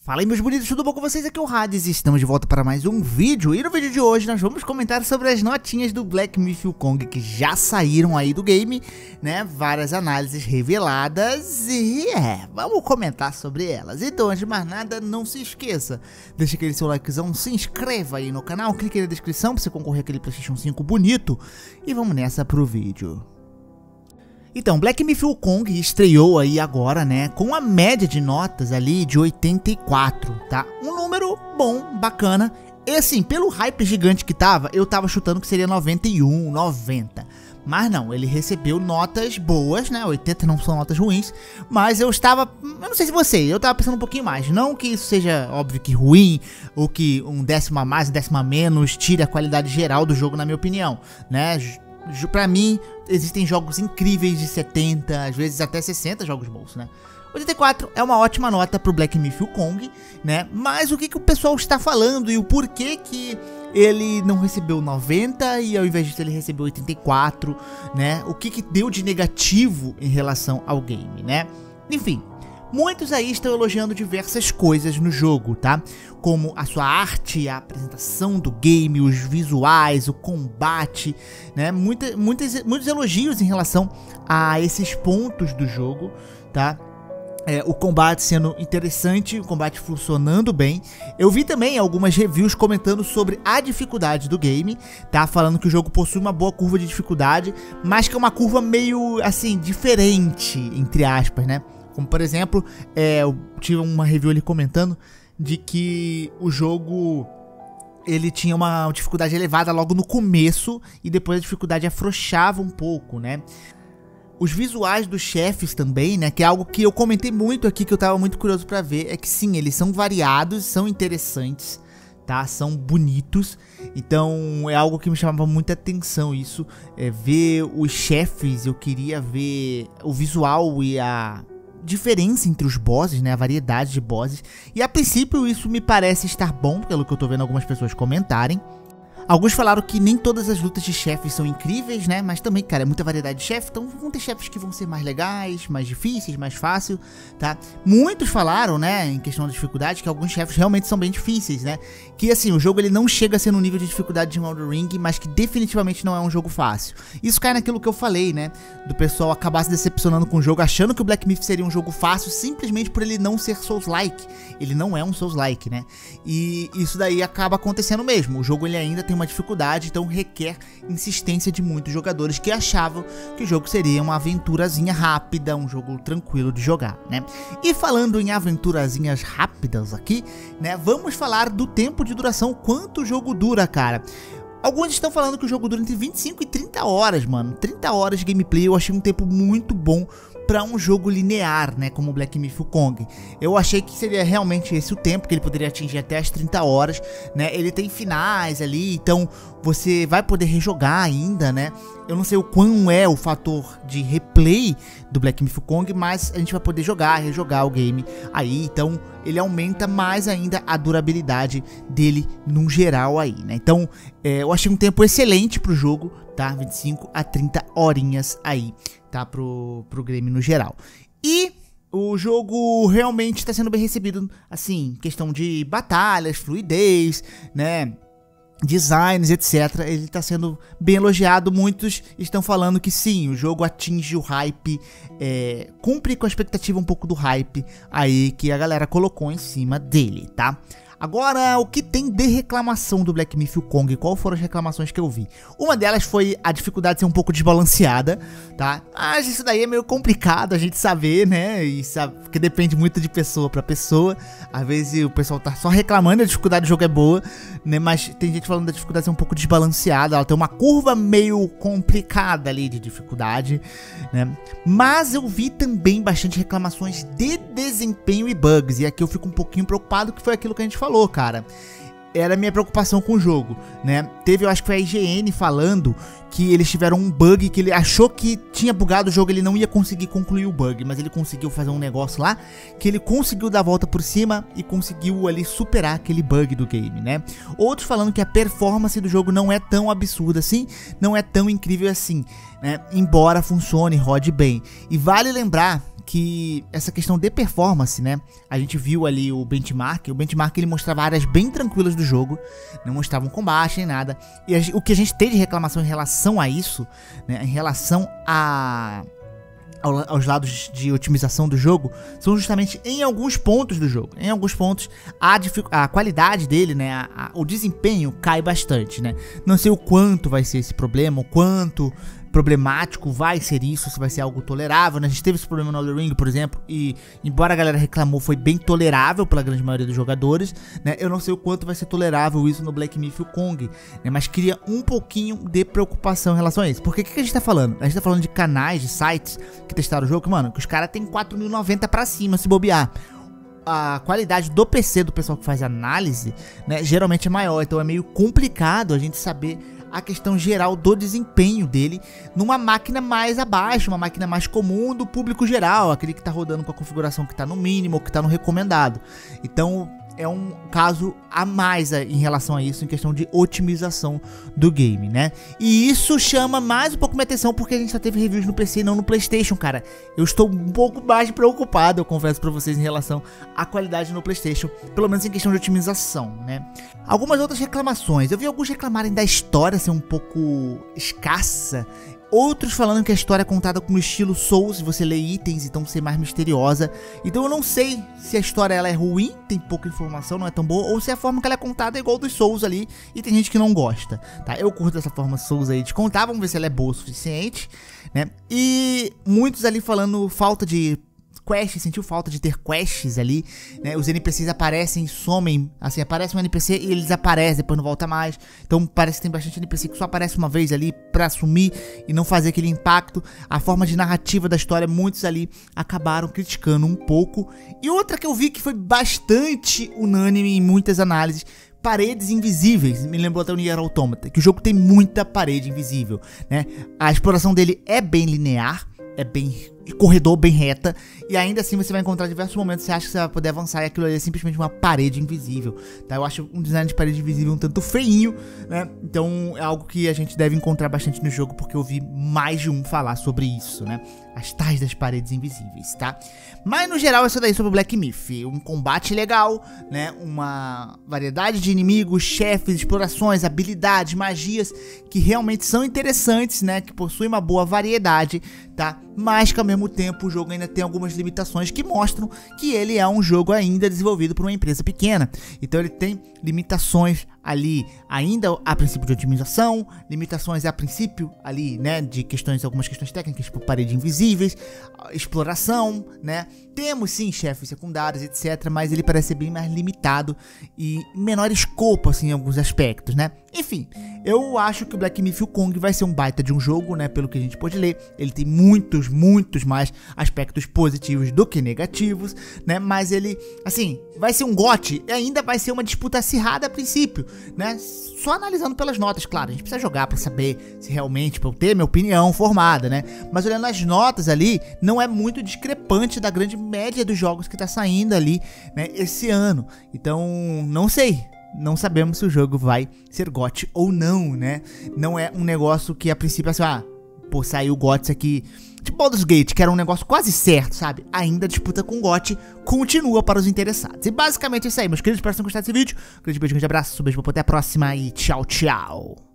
Fala aí, meus bonitos, tudo bom com vocês? Aqui é o Hades e estamos de volta para mais um vídeo. E no vídeo de hoje nós vamos comentar sobre as notinhas do Black Myth: Wukong que já saíram aí do game, né? Várias análises reveladas e vamos comentar sobre elas. Então, antes de mais nada, não se esqueça, deixa aquele seu likezão, se inscreva aí no canal, clique aí na descrição para você concorrer àquele PlayStation 5 bonito e vamos nessa pro vídeo. Então, Black Myth: Wukong estreou aí agora, né, com a média de notas ali de 84, tá? Um número bom, bacana. E assim, pelo hype gigante que tava, eu tava chutando que seria 91, 90. Mas não, ele recebeu notas boas, né, 80 não são notas ruins. Mas eu não sei se você, eu tava pensando um pouquinho mais. Não que isso seja, óbvio, que ruim, ou que um décimo a mais, um décimo a menos tire a qualidade geral do jogo, na minha opinião, né? Pra mim, existem jogos incríveis de 70, às vezes até 60 jogos bons, né? 84 é uma ótima nota pro Black Myth: Wukong, né? Mas o que o pessoal está falando e o porquê que ele não recebeu 90 e ao invés disso ele recebeu 84, né? O que deu de negativo em relação ao game, né? Enfim, muitos aí estão elogiando diversas coisas no jogo, tá? Como a sua arte, a apresentação do game, os visuais, o combate, né? Muitos elogios em relação a esses pontos do jogo, tá? O combate sendo interessante, o combate funcionando bem. Eu vi também algumas reviews comentando sobre a dificuldade do game, tá? Falando que o jogo possui uma boa curva de dificuldade, mas que é uma curva meio, assim, diferente, entre aspas, né? Como, por exemplo, eu tive uma review ali comentando de que o jogo ele tinha uma dificuldade elevada logo no começo e depois a dificuldade afrouxava um pouco, né? Os visuais dos chefes também, né, que é algo que eu comentei muito aqui, que eu tava muito curioso pra ver, é que sim, eles são variados, são interessantes, tá? São bonitos, então é algo que me chamava muita atenção isso, ver os chefes. Eu queria ver o visual e a diferença entre os bosses, né, a variedade de bosses, e a princípio isso me parece estar bom, pelo que eu tô vendo algumas pessoas comentarem. Alguns falaram que nem todas as lutas de chefes são incríveis, né? Mas também, cara, é muita variedade de chefes, então vão ter chefes que vão ser mais legais, mais difíceis, mais fácil, tá? Muitos falaram, né, em questão da dificuldade, que alguns chefes realmente são bem difíceis, né? Que, assim, o jogo ele não chega a ser no nível de dificuldade de Elden Ring, mas que definitivamente não é um jogo fácil. Isso cai naquilo que eu falei, né? Do pessoal acabar se decepcionando com o jogo, achando que o Black Myth seria um jogo fácil, simplesmente por ele não ser Souls-like. Ele não é um Souls-like, né? E isso daí acaba acontecendo mesmo. O jogo ele ainda tem uma dificuldade, então requer insistência de muitos jogadores que achavam que o jogo seria uma aventurazinha rápida, um jogo tranquilo de jogar, né? E falando em aventurazinhas rápidas aqui, né, vamos falar do tempo de duração, quanto o jogo dura, cara. Alguns estão falando que o jogo dura entre 25 e 30 horas, mano. 30 horas de gameplay eu achei um tempo muito bom para um jogo linear, né, como o Black Myth: Wukong. Eu achei que seria realmente esse o tempo, que ele poderia atingir até as 30 horas, né? Ele tem finais ali, então você vai poder rejogar ainda, né? Eu não sei o quão é o fator de replay do Black Myth: Wukong, mas a gente vai poder rejogar o game aí, então ele aumenta mais ainda a durabilidade dele no geral aí, né? Então, eu achei um tempo excelente pro jogo, tá? 25 a 30 horinhas aí, tá? Pro game no geral. E o jogo realmente está sendo bem recebido, assim, questão de batalhas, fluidez, né? Designs, etc. Ele está sendo bem elogiado. Muitos estão falando que sim, o jogo atinge o hype, cumpre com a expectativa um pouco do hype aí que a galera colocou em cima dele, tá? Agora, o que tem de reclamação do Black Myth: Wukong? Qual foram as reclamações que eu vi? Uma delas foi a dificuldade ser um pouco desbalanceada, tá? Mas isso daí é meio complicado a gente saber, né? E sabe, porque depende muito de pessoa pra pessoa. Às vezes o pessoal tá só reclamando, a dificuldade do jogo é boa, né? Mas tem gente falando da dificuldade ser um pouco desbalanceada. Ela tem uma curva meio complicada ali de dificuldade, né? Mas eu vi também bastante reclamações de desempenho e bugs. E aqui eu fico um pouquinho preocupado, que foi aquilo que a gente falou, cara. Era a minha preocupação com o jogo, né? Teve, eu acho que foi a IGN falando que eles tiveram um bug, que ele achou que tinha bugado o jogo, ele não ia conseguir concluir o bug, mas ele conseguiu fazer um negócio lá, que ele conseguiu dar a volta por cima e conseguiu ali superar aquele bug do game, né? Outros falando que a performance do jogo não é tão absurda assim, não é tão incrível assim. né, embora funcione e rode bem. E vale lembrar que essa questão de performance, né, a gente viu ali o benchmark ele mostrava áreas bem tranquilas do jogo, não mostrava um combate nem nada, e o que a gente tem de reclamação em relação a isso, né, em relação aos lados de otimização do jogo, são justamente em alguns pontos do jogo. Em alguns pontos a qualidade dele, né, o desempenho cai bastante, né. Não sei o quanto vai ser esse problema, o quanto problemático vai ser isso, se vai ser algo tolerável, né? A gente teve esse problema no Elden Ring, por exemplo, e embora a galera reclamou, foi bem tolerável pela grande maioria dos jogadores, né? Eu não sei o quanto vai ser tolerável isso no Black Myth Wukong, né? Mas cria um pouquinho de preocupação em relação a isso. Porque o que a gente tá falando? A gente tá falando de canais, de sites que testaram o jogo, mano, que os caras tem 4090 pra cima, se bobear. A qualidade do PC do pessoal que faz análise, né, geralmente é maior, então é meio complicado a gente saber a questão geral do desempenho dele numa máquina mais abaixo, uma máquina mais comum do público geral, aquele que tá rodando com a configuração que tá no mínimo ou que tá no recomendado. Então é um caso a mais em relação a isso, em questão de otimização do game, né? E isso chama mais um pouco minha atenção, porque a gente só teve reviews no PC e não no PlayStation, cara. Eu estou um pouco mais preocupado, eu confesso pra vocês, em relação à qualidade no PlayStation, pelo menos em questão de otimização, né? Algumas outras reclamações, eu vi alguns reclamarem da história ser um pouco escassa, outros falando que a história é contada com o estilo Souls, você lê itens, então ser mais misteriosa. Então eu não sei se a história ela é ruim, tem pouca informação, não é tão boa, ou se a forma que ela é contada é igual dos Souls ali, e tem gente que não gosta, tá? Eu curto essa forma Souls aí de contar, vamos ver se ela é boa o suficiente, né? E muitos ali falando falta de quests, sentiu falta de ter quests ali, né? Os NPCs aparecem e somem, assim, aparece um NPC e eles aparecem, depois não volta mais. Então parece que tem bastante NPC que só aparece uma vez ali pra sumir e não fazer aquele impacto. A forma de narrativa da história, muitos ali acabaram criticando um pouco. E outra que eu vi que foi bastante unânime em muitas análises: paredes invisíveis. Me lembrou até o Nier Automata, que o jogo tem muita parede invisível, né? A exploração dele é bem linear, é bem corredor, bem reta, e ainda assim você vai encontrar diversos momentos que você acha que você vai poder avançar e aquilo ali é simplesmente uma parede invisível, tá? Eu acho um design de parede invisível um tanto feinho, né? Então é algo que a gente deve encontrar bastante no jogo, porque eu vi mais de um falar sobre isso, né? As tais das paredes invisíveis, tá? Mas no geral é isso daí sobre o Black Myth. Um combate legal, né? Uma variedade de inimigos, chefes, explorações, habilidades, magias que realmente são interessantes, né? Que possuem uma boa variedade, tá? Mas que ao mesmo tempo o jogo ainda tem algumas limitações que mostram que ele é um jogo ainda desenvolvido por uma empresa pequena. Então ele tem limitações ali ainda a princípio de otimização, limitações a princípio ali, né, de questões, algumas questões técnicas, tipo paredes invisíveis, exploração, né? Temos sim chefes secundários, etc, mas ele parece ser bem mais limitado e menor escopo, assim, em alguns aspectos, né? Enfim, eu acho que o Black Myth Wukong vai ser um baita de um jogo, né, pelo que a gente pôde ler. Ele tem muitos mais aspectos positivos do que negativos, né? Mas ele, assim, vai ser um GOT e ainda vai ser uma disputa acirrada a princípio, né? Só analisando pelas notas, claro, a gente precisa jogar pra saber se realmente, pra eu ter minha opinião formada, né? Mas olhando as notas ali, não é muito discrepante da grande média dos jogos que tá saindo ali, né, esse ano. Então, não sei. Não sabemos se o jogo vai ser GOT ou não, né? Não é um negócio que a princípio assim, pô, saiu GOT aqui, tipo Baldur's Gate, que era um negócio quase certo, sabe? Ainda a disputa com GOT continua para os interessados. E basicamente é isso aí, meus queridos, espero que tenham gostado desse vídeo. Um grande beijo, um grande abraço, um beijo, até a próxima e tchau, tchau.